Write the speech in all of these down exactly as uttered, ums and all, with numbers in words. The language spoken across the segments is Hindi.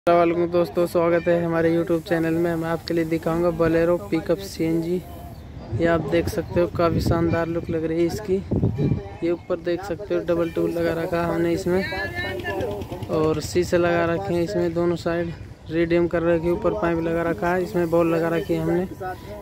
वालेकुम दोस्तों, स्वागत है हमारे यूट्यूब चैनल में। मैं आपके लिए दिखाऊंगा बोलेरो पिकअप सीएनजी। ये आप देख सकते हो, काफ़ी शानदार लुक लग रही है इसकी। ये ऊपर देख सकते हो डबल टूल लगा रखा है हमने इसमें, और शीशे लगा रखे हैं इसमें दोनों साइड। रेडियम कर रखे, ऊपर पाइप लगा रखा है, इसमें बॉल लगा रखी है हमने।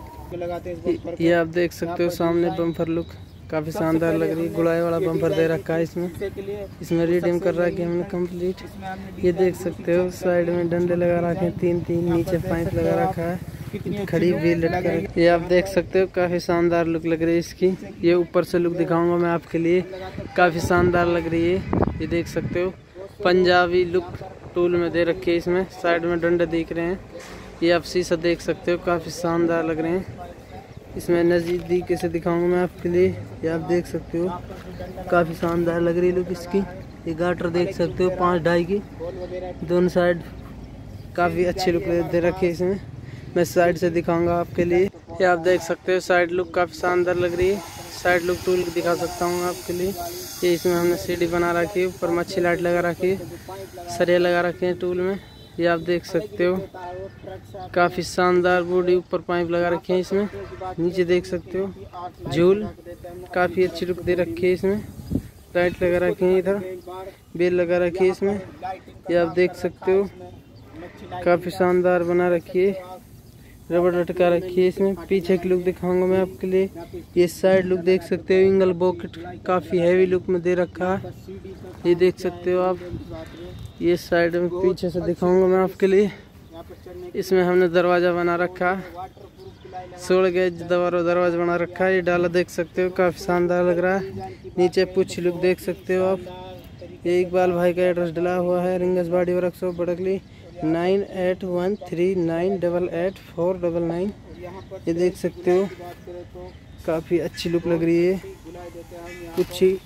ये आप देख सकते हो सामने बम्पर लुक काफ़ी शानदार लग रही है। गुड़ाई वाला बम्पर दे रखा है इसमें। इसमें रिडीम कर रखी है हमने कंप्लीट। ये देख सकते हो साइड में डंडे लगा रखे हैं तीन तीन, नीचे पाइप लगा रखा है, खड़ी भी लटका है। ये आप देख सकते हो काफ़ी शानदार लुक लग रही है इसकी। ये ऊपर से लुक दिखाऊंगा मैं आपके लिए, काफ़ी शानदार लग रही है। ये देख सकते हो पंजाबी लुक टूल में दे रखी है इसमें। साइड में डंडे दिख रहे हैं। ये आप शीशा देख सकते हो, काफ़ी शानदार लग रहे हैं। इसमें नज़दीक से दिखाऊंगा मैं आपके लिए। ये आप देख सकते हो काफ़ी शानदार लग रही है लुक इसकी। ये गाटर देख सकते हो पाँच ढाई की, दोनों साइड काफ़ी अच्छी लुक दे रखी है इसमें। मैं साइड से दिखाऊंगा आपके लिए। ये आप देख सकते हो साइड लुक काफ़ी शानदार लग रही है। साइड लुक टूल दिखा सकता हूँ आपके लिए। ये इसमें हमने सीढ़ी बना रखी है, ऊपर मच्छी लाइट लगा रखी है, सरिया लगा रखे हैं टूल में। ये आप देख सकते हो काफ़ी शानदार बॉडी, ऊपर पाइप लगा रखे हैं इसमें। नीचे देख सकते हो झूल, काफ़ी अच्छी लुक दे रखी है इसमें। लाइट लगा रखी है, इधर बेल लगा रखी है इसमें। ये आप देख सकते हो काफ़ी शानदार बना रखी है, रबड़ लटका रखी है इसमें। पीछे की लुक दिखाऊंगा मैं आपके लिए। ये साइड लुक देख सकते हो, इंगल बॉकेट काफ़ी हैवी लुक में दे रखा है। ये देख सकते हो आप। ये साइड में पीछे से दिखाऊंगा मैं आपके लिए। इसमें हमने दरवाज़ा बना रखा है, सोलह गेज दरवाजा दरवाजा बना रखा है। ये डाला देख सकते हो काफ़ी शानदार लग रहा है। नीचे पुछ लुक देख सकते हो आप। ये इकबाल भाई का एड्रेस डला हुआ है, रिंगसबाड़ी वर्कशॉप बड़कली, nine eight one three nine double eight four double nine. ये देख सकते हो काफ़ी अच्छी लुक लग रही है। कुछ ही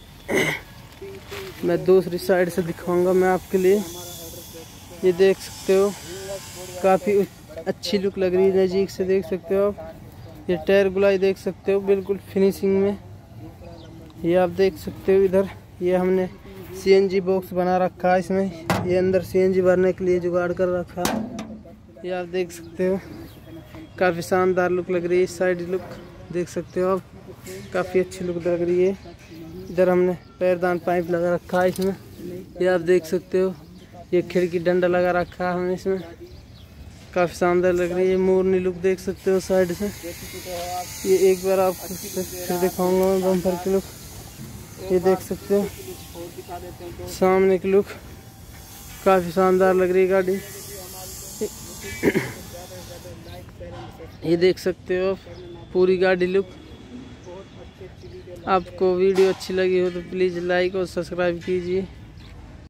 मैं दूसरी साइड से दिखाऊंगा मैं आपके लिए। ये देख सकते हो काफ़ी अच्छी लुक लग रही है, नज़दीक से देख सकते हो आप। ये टायर गुलाई देख सकते हो बिल्कुल फिनिशिंग में। ये आप देख सकते हो इधर ये हमने सीएनजी बॉक्स बना रखा है इसमें। ये अंदर सीएनजी भरने के लिए जुगाड़ कर रखा है। ये आप देख सकते हो काफ़ी शानदार लुक लग रही है। साइड लुक देख सकते हो आप, काफ़ी अच्छी लुक लग रही है। इधर हमने पैरदान पाइप लगा रखा है इसमें। ये आप देख सकते हो ये खिड़की डंडा लगा रखा है हमने इसमें, काफ़ी शानदार लग रही है। मोरनी लुक देख सकते हो साइड से। ये एक बार आपको फिर दिखाऊंगा मैं बम्पर की लुक। ये देख सकते हो सामने की लुक काफ़ी शानदार लग रही है गाड़ी। ये देख सकते हो पूरी गाड़ी लुक। आपको वीडियो अच्छी लगी हो तो प्लीज़ लाइक और सब्सक्राइब कीजिए।